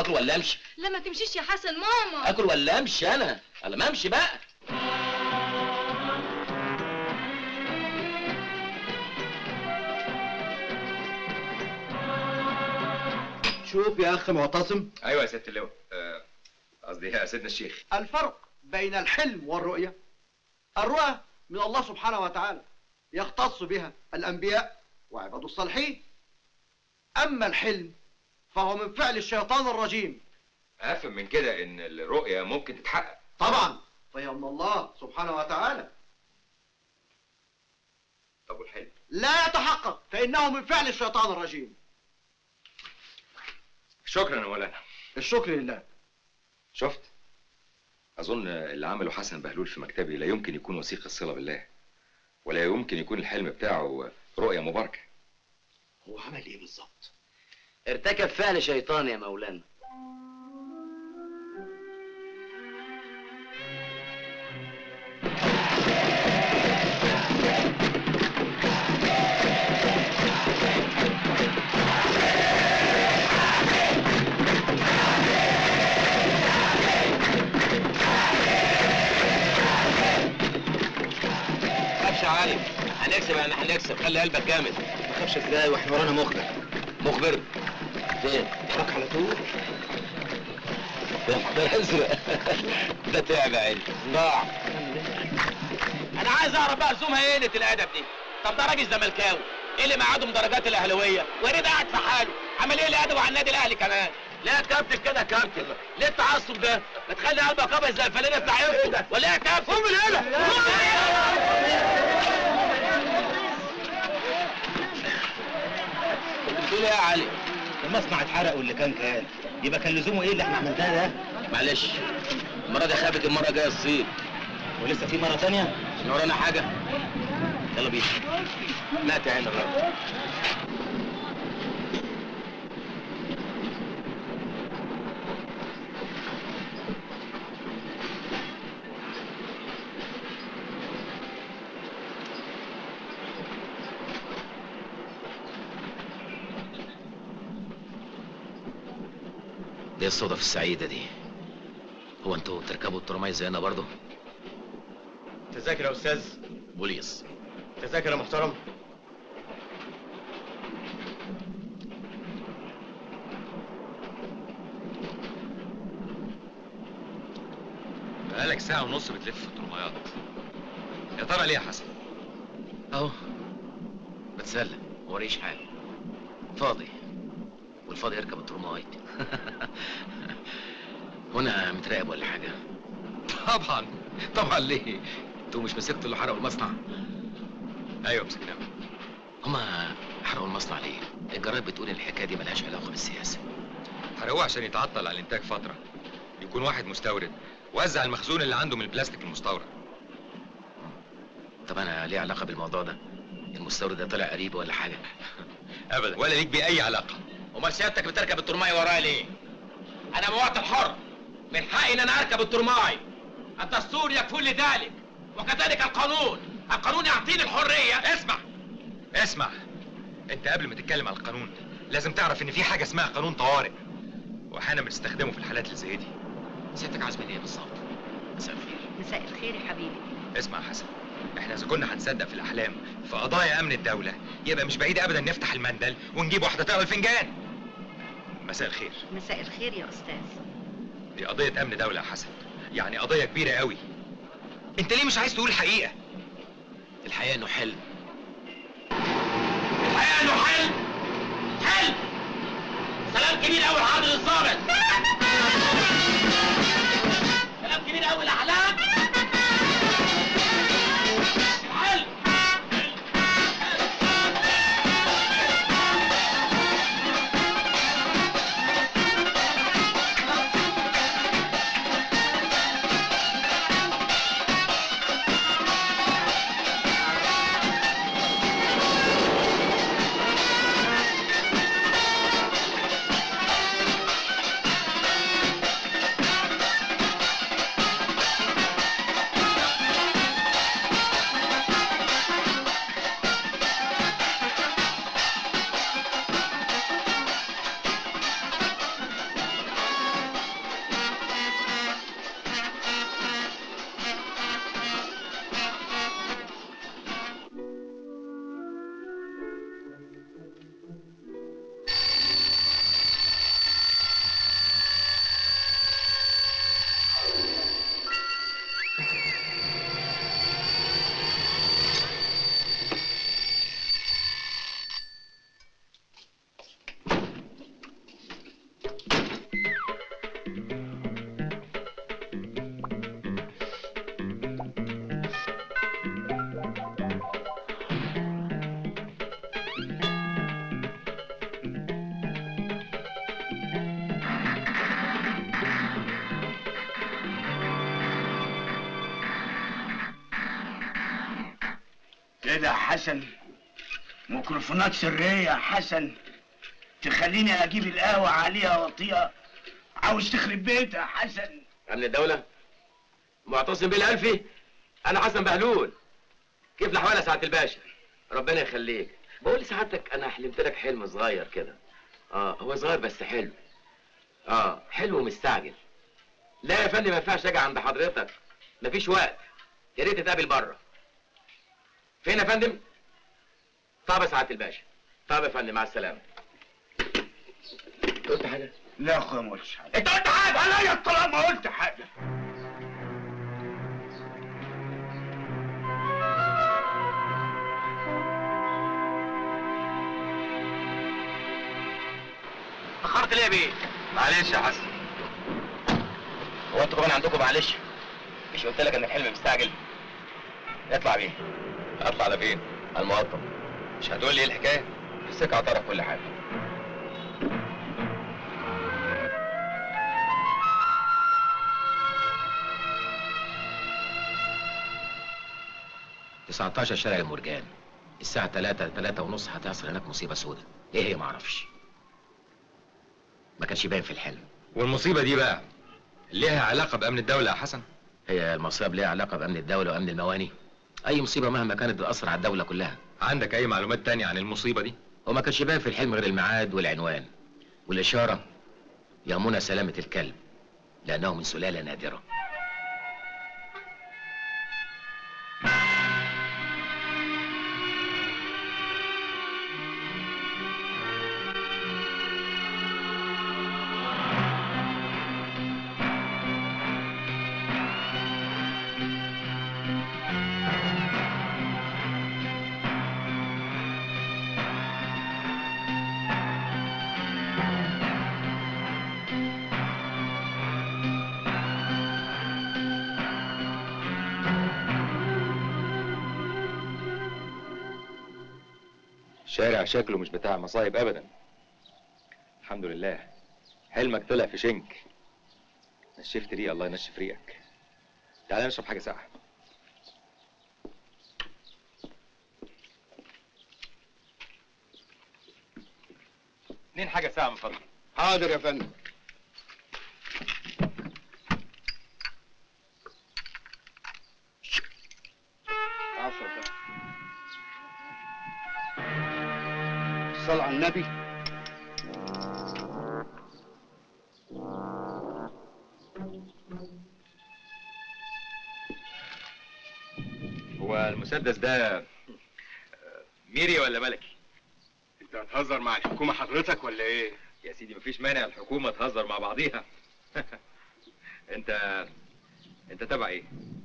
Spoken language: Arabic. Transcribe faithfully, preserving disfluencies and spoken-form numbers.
اكل ولا امشي؟ لا ما تمشيش يا حسن. ماما اكل ولا امشي؟ انا انا ما امشي بقى. شوف يا اخ معتصم. ايوه يا سياده اللواء، قصدي يا سيدنا الشيخ. الفرق بين الحلم والرؤيه، الرؤى من الله سبحانه وتعالى يختص بها الانبياء وعباد الصالحين، اما الحلم فهو من فعل الشيطان الرجيم. افهم من كده ان الرؤيه ممكن تتحقق؟ طبعا، فهي من الله سبحانه وتعالى. طب والحلم؟ لا يتحقق فانه من فعل الشيطان الرجيم. شكرا يا مولانا. الشكر لله. شفت؟ اظن اللي عمله حسن بهلول في مكتبي لا يمكن يكون وثيق الصله بالله، ولا يمكن يكون الحلم بتاعه رؤيه مباركه. هو عمل ايه بالظبط؟ ارتكب فعل شيطان يا مولانا. يا علي هنكسب يعني هنكسب، خلي قلبك جامد. ما تخافش ازاي واحنا ورانا مخبر؟ مخبر فين؟ وراك على طول. ده ازرق ده تعب يا عيني ضاع. انا عايز اعرف بقى زومها ايه قله الادب دي؟ طب ده راجل زملكاوي، ايه اللي معادهم درجات الاهلاويه؟ وريد قاعد في حاله، عمل ايه الادب على النادي الاهلي كمان؟ ليه يا كابتن كده يا كابتن؟ ليه التعصب ده؟ ما تخلي قلبك ابيض زي الفانله بتاع ايه ولا ايه يا كابتن؟ قوم من هنا. بتقول ايه يا علي؟ المصنع اتحرق واللي كان كان، يبقى كان لزومه ايه اللي احنا عملناه ده؟ معلش المره دي خابت، المره الجايه الصين. ولسه في مره ثانيه؟ مش ورانا حاجه. يلا بينا. مات يا عين الراجل. ايه الصدف السعيدة دي؟ هو انتوا تركبوا الترماي زينا برضه؟ تذاكر يا استاذ؟ بوليس. تذاكر يا محترم؟ بقالك ساعة ونص بتلف في الترمايات. يا ترى ليه يا حسن؟ اهو بتسلى، موريش حاجة. فاضي، والفاضي يركب الترماي. هنا متراقب ولا حاجة؟ طبعا طبعا. ليه؟ انتوا مش مسكتوا اللي حرقوا المصنع؟ ايوه مسكناه. هما حرقوا المصنع ليه؟ الجرايد بتقول ان الحكاية دي ملهاش علاقة بالسياسة. حرقوه عشان يتعطل على الانتاج فترة، يكون واحد مستورد وزع المخزون اللي عنده من البلاستيك المستورد. طب انا ليه علاقة بالموضوع ده؟ المستورد ده طلع قريب ولا حاجة؟ ابدا، ولا ليك بيه اي علاقة. امال سيادتك بتركب الترماي ورايا ليه؟ انا مواطن حر، من حقي ان انا اركب الترماي. الدستور يكفل لذلك، وكذلك القانون. القانون يعطيني الحرية. اسمع اسمع، انت قبل ما تتكلم على القانون لازم تعرف ان في حاجة اسمها قانون طوارئ، واحيانا بنستخدمه في الحالات اللي زي دي. سيادتك عايز مني ايه بالظبط؟ مساء الخير. مساء الخير يا حبيبي. اسمع يا حسن، احنا اذا كنا هنصدق في الاحلام في قضايا امن الدولة يبقى مش بعيد ابدا نفتح المندل ونجيب واحدة تقرا الفنجان. مساء الخير. مساء الخير يا استاذ. دي قضية امن دولة يا حسن، يعني قضية كبيرة قوي. انت ليه مش عايز تقول الحقيقة؟ الحقيقة انه حلم. الحقيقة انه حلم. حلم. سلام كبير قوي لحضرة الظابط. كلام كبير قوي الاحلام. حلم. ايه ده يا حسن؟ ميكروفونات سرية يا حسن تخليني اجيب القهوة عليها واطيها. عاوز تخرب بيتها يا حسن. امن الدولة معتصم بالالفي. انا حسن بهلول. كيف الاحوال يا سعادة الباشا؟ ربنا يخليك. بقول لسعادتك انا حلمت لك حلم صغير كده. اه هو صغير بس حلو. اه حلو ومستعجل. لا يا فندم ما ينفعش اجي عند حضرتك، مفيش وقت. يا ريت تتقابل بره. فين يا فندم؟ طب يا سعادة الباشا. طب يا فندم مع السلامة. قلت حاجة؟ لا يا اخويا ما قلتش حاجة. انت قلت حاجة؟ عليا الطلاق ما قلت حاجة. اتأخرت ليه يا بيه؟ معلش يا حسن. هو انتوا كمان عندكم معلش؟ مش قلت لك ان الحلم مستعجل؟ اطلع بيه. اطلع على فين؟ على المقطم. مش هتقول لي ايه الحكايه؟ في السكة هتعرف كل حاجة. تسعتاشر شارع المرجان. الساعة تلاتة تلاتة ونص هتحصل هناك مصيبة سودة. ايه هي معرفش. ما كانش باين في الحلم. والمصيبه دي بقى ليها علاقه بامن الدوله يا حسن؟ هي المصائب ليها علاقة بأمن الدولة وأمن المواني؟ أي مصيبة مهما كانت بتأثر على الدولة كلها. عندك اي معلومات تانية عن المصيبه دي؟ وما كانش باين في الحلم غير الميعاد والعنوان والإشارة. يهمنا سلامة الكلب لأنه من سلالة نادرة. شارع شكله مش بتاع مصايب ابدا. الحمد لله حلمك طلع في شنك. نشفت ريق الله ينشف ريقك. تعالى نشرب حاجه ساقعه. اتنين حاجه ساقعه من فضلك. حاضر يا فندم. عفوا يا فندم. الصلاة على النبي. هو المسدس ده ميري ولا ملكي؟ انت هتهزر مع الحكومة حضرتك ولا ايه؟ يا سيدي مفيش مانع الحكومه تهزر مع بعضيها. انت انت تبع ايه؟